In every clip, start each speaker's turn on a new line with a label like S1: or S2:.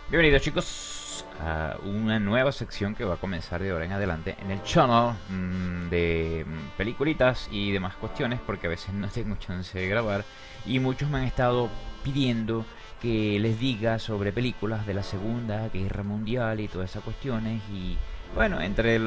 S1: Bienvenidos chicos a una nueva sección que va a comenzar de ahora en adelante en el channel de peliculitas y demás cuestiones, porque a veces no tengo chance de grabar y muchos me han estado pidiendo que les diga sobre películas de la Segunda Guerra Mundial y todas esas cuestiones. Y bueno, entre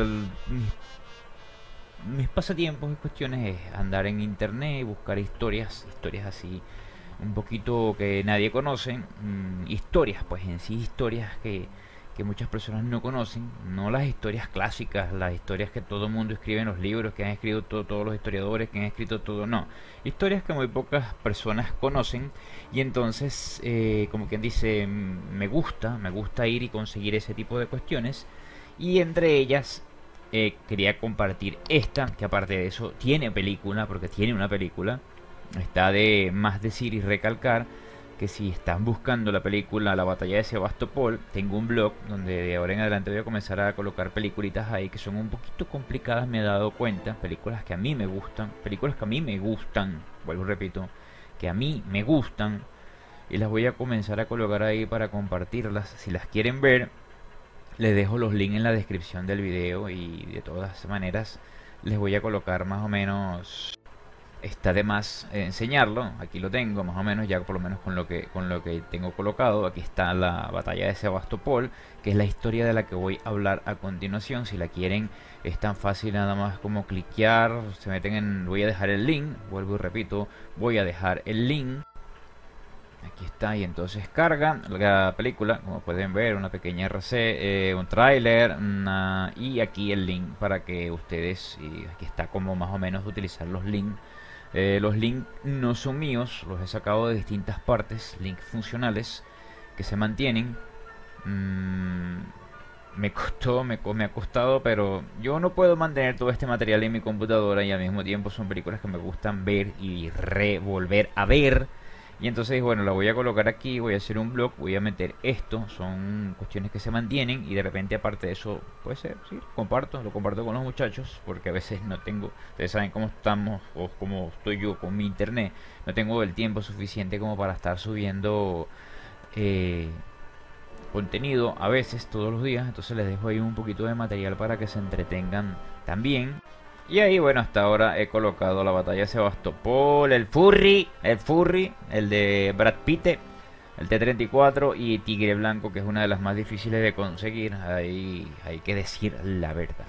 S1: mis pasatiempos y cuestiones es andar en internet y buscar historias así un poquito que nadie conoce, historias, pues en sí historias que muchas personas no conocen, no las historias clásicas, las historias que todo el mundo escribe en los libros, que han escrito todos los historiadores, que han escrito todo, no, historias que muy pocas personas conocen. Y entonces, como quien dice, me gusta ir y conseguir ese tipo de cuestiones, y entre ellas quería compartir esta, que aparte de eso tiene película, porque tiene una película. Está de más decir y recalcar que si están buscando la película La batalla de Sebastopol, tengo un blog donde de ahora en adelante voy a comenzar a colocar peliculitas ahí que son un poquito complicadas, me he dado cuenta, películas que a mí me gustan, vuelvo y repito, que a mí me gustan, y las voy a comenzar a colocar ahí para compartirlas. Si las quieren ver, les dejo los links en la descripción del video, y de todas maneras les voy a colocar más o menos. Está de más enseñarlo. Aquí lo tengo más o menos ya, por lo menos con lo que tengo colocado. Aquí está la batalla de Sebastopol, que es la historia de la que voy a hablar a continuación. Si la quieren, es tan fácil nada más como cliquear, se meten en, voy a dejar el link, vuelvo y repito, voy a dejar el link. Aquí está, y entonces carga la película, como pueden ver, una pequeña RC, un tráiler, y aquí el link para que ustedes, y aquí está como más o menos utilizar los links. Los links no son míos, los he sacado de distintas partes, links funcionales que se mantienen. Mm, me ha costado, pero yo no puedo mantener todo este material en mi computadora, y al mismo tiempo son películas que me gustan ver y revolver a ver. Y entonces, bueno, la voy a colocar aquí, voy a hacer un blog, voy a meter esto, son cuestiones que se mantienen, y de repente aparte de eso, puede ser, sí, lo comparto con los muchachos, porque a veces no tengo, ustedes saben cómo estamos, o cómo estoy yo con mi internet, no tengo el tiempo suficiente como para estar subiendo eh, contenido a veces todos los días. Entonces les dejo ahí un poquito de material para que se entretengan también. Y ahí, bueno, hasta ahora he colocado la batalla de Sebastopol, el Furry, el de Brad Pitt, el T-34 y Tigre Blanco, que es una de las más difíciles de conseguir. Ahí hay que decir la verdad.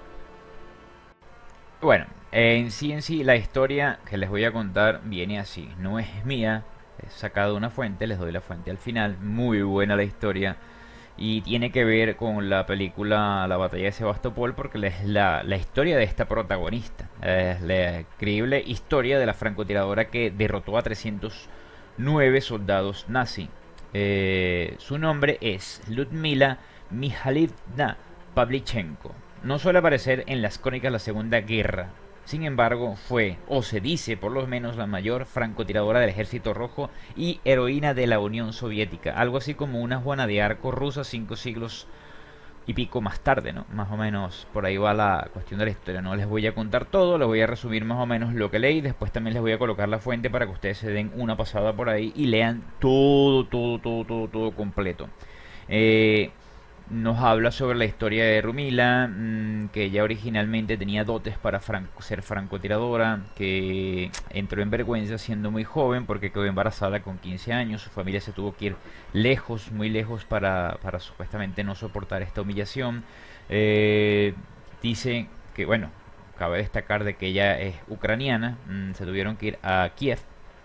S1: Bueno, en sí, la historia que les voy a contar viene así. No es mía, he sacado una fuente, les doy la fuente al final. Muy buena la historia. Y tiene que ver con la película La batalla de Sebastopol, porque es la historia de esta protagonista. Es la increíble historia de la francotiradora que derrotó a 309 soldados nazi. Su nombre es Ludmila Mijalivna Pavlichenko. No suele aparecer en las crónicas de la Segunda Guerra. Sin embargo, fue, o se dice por lo menos, la mayor francotiradora del Ejército Rojo y heroína de la Unión Soviética. Algo así como una Juana de Arco rusa 5 siglos y pico más tarde, ¿no? Más o menos por ahí va la cuestión de la historia. No les voy a contar todo, les voy a resumir más o menos lo que leí. Después también les voy a colocar la fuente para que ustedes se den una pasada por ahí y lean todo completo. Eh, Nos habla sobre la historia de Rumila, que ella originalmente tenía dotes para ser francotiradora, que entró en vergüenza siendo muy joven porque quedó embarazada con 15 años. Su familia se tuvo que ir lejos, muy lejos, para supuestamente no soportar esta humillación. Eh, Dice que, bueno, cabe destacar de que ella es ucraniana. Se tuvieron que ir a Kiev.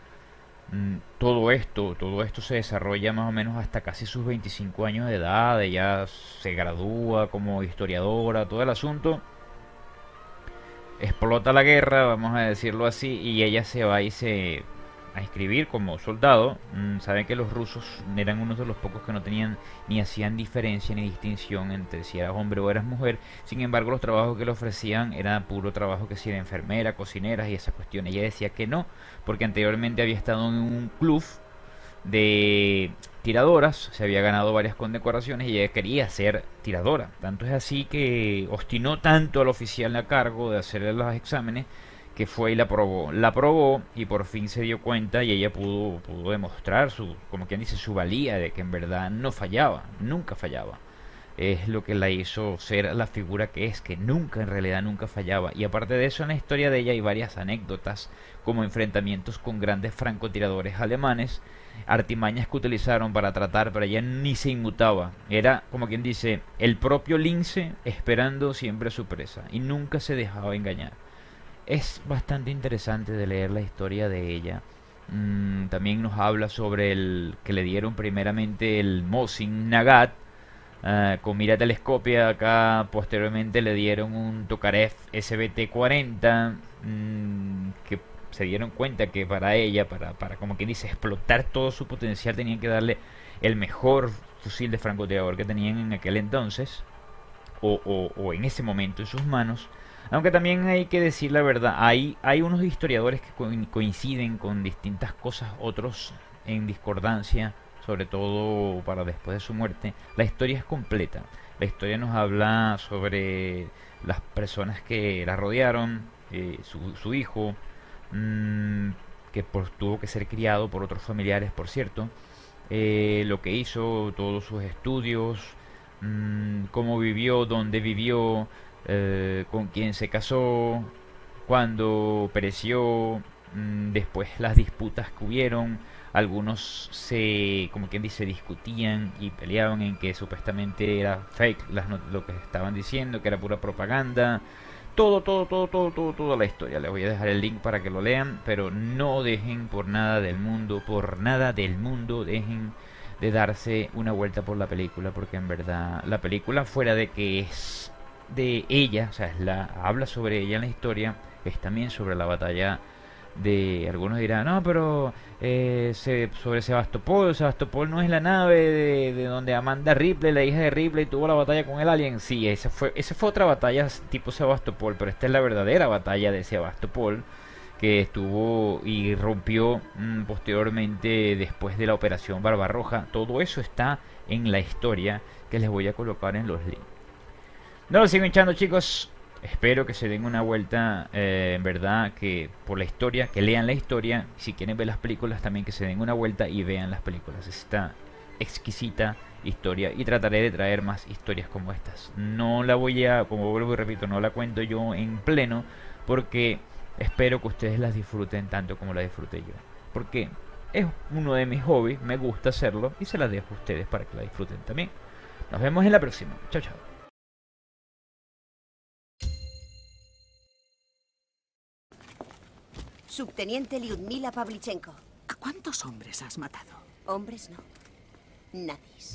S1: Todo esto se desarrolla más o menos hasta casi sus 25 años de edad. Ella se gradúa como historiadora, todo el asunto. Explota la guerra, vamos a decirlo así, y ella se va y se a inscribir como soldado. Saben que los rusos eran uno de los pocos que no tenían ni hacían diferencia ni distinción entre si eras hombre o eras mujer. Sin embargo, los trabajos que le ofrecían era puro trabajo, que si era enfermera, cocineras y esas cuestiones. Ella decía que no, porque anteriormente había estado en un club de tiradoras, se había ganado varias condecoraciones y ella quería ser tiradora. Tanto es así que obstinó tanto al oficial a cargo de hacer los exámenes, que fue y la probó. La probó y por fin se dio cuenta y ella pudo demostrar su, como quien dice, su valía de que en verdad no fallaba, nunca fallaba. Es lo que la hizo ser la figura que es, que nunca, en realidad nunca fallaba. Y aparte de eso, en la historia de ella hay varias anécdotas, como enfrentamientos con grandes francotiradores alemanes, artimañas que utilizaron para tratar, pero ella ni se inmutaba. Era, como quien dice, el propio lince esperando siempre a su presa, y nunca se dejaba engañar. Es bastante interesante de leer la historia de ella. También nos habla sobre el que le dieron primeramente el Mosin Nagant, con mira telescopia. Acá posteriormente le dieron un Tokarev SBT-40, que se dieron cuenta que para ella, para como quien dice, explotar todo su potencial, tenían que darle el mejor fusil de francotirador que tenían en aquel entonces, o en ese momento en sus manos. Aunque también hay que decir la verdad, hay unos historiadores que coinciden con distintas cosas, otros en discordancia, sobre todo para después de su muerte. La historia es completa. La historia nos habla sobre las personas que la rodearon, su hijo, que tuvo que ser criado por otros familiares, por cierto, lo que hizo, todos sus estudios, cómo vivió, dónde vivió, con quién se casó, cuándo pereció, después las disputas que hubieron. Algunos como quien dice, discutían y peleaban en que supuestamente era fake lo que estaban diciendo, que era pura propaganda. Toda la historia. Les voy a dejar el link para que lo lean, pero no dejen por nada del mundo, dejen de darse una vuelta por la película, porque en verdad la película, fuera de que es de ella, o sea, habla sobre ella en la historia, es también sobre la batalla de, algunos dirán, no, pero sobre Sebastopol. Sebastopol no es la nave de donde Amanda Ripley, la hija de Ripley, tuvo la batalla con el alien. Sí, esa fue otra batalla tipo Sebastopol, pero esta es la verdadera batalla de Sebastopol, que estuvo y rompió posteriormente después de la operación Barbarroja. Todo eso está en la historia que les voy a colocar en los links. No lo sigo hinchando, chicos. Espero que se den una vuelta, en verdad, que por la historia, que lean la historia. Si quieren ver las películas, también que se den una vuelta y vean las películas. Esta exquisita historia, y trataré de traer más historias como estas. No la voy a, como vuelvo y repito, no la cuento yo en pleno, porque espero que ustedes las disfruten tanto como la disfruté yo. Porque es uno de mis hobbies, me gusta hacerlo, y se las dejo a ustedes para que la disfruten también. Nos vemos en la próxima. Chao, chao.
S2: Subteniente Lyudmila Pavlichenko.
S3: ¿A cuántos hombres has matado?
S2: Hombres no. Nadis.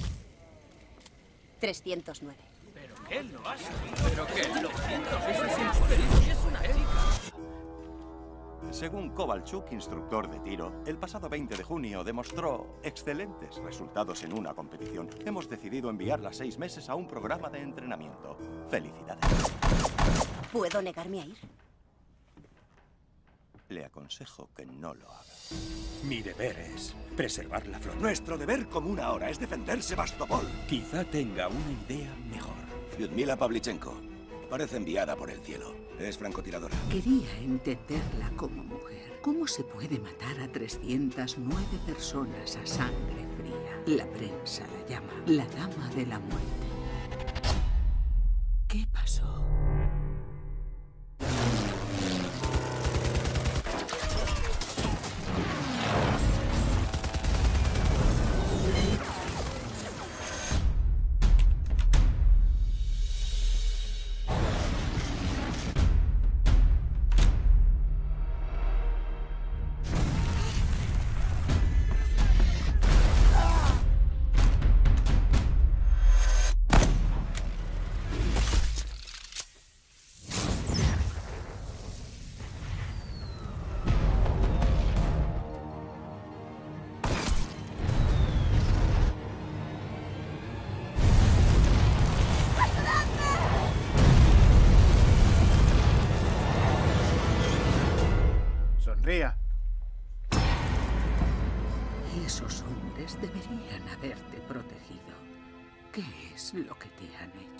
S2: 309.
S4: ¿Pero qué lo has hecho? ¿Pero qué? Eso es imposible. Es una ética.
S5: Según Kovalchuk, instructor de tiro, el pasado 20 de junio demostró excelentes resultados en una competición. Hemos decidido enviarla 6 meses a un programa de entrenamiento. Felicidades.
S2: ¿Puedo negarme a ir?
S5: Le aconsejo que no lo haga.
S6: Mi deber es preservar la flota.
S7: Nuestro deber común ahora es defender Sebastopol.
S6: Quizá tenga una idea mejor.
S7: Lyudmila Pavlichenko. Parece enviada por el cielo. Es francotiradora.
S3: Quería entenderla como mujer. ¿Cómo se puede matar a 309 personas a sangre fría? La prensa la llama la Dama de la Muerte. ¿Qué pasó?
S7: Sonría.
S3: Esos hombres deberían haberte protegido. ¿Qué es lo que te han hecho?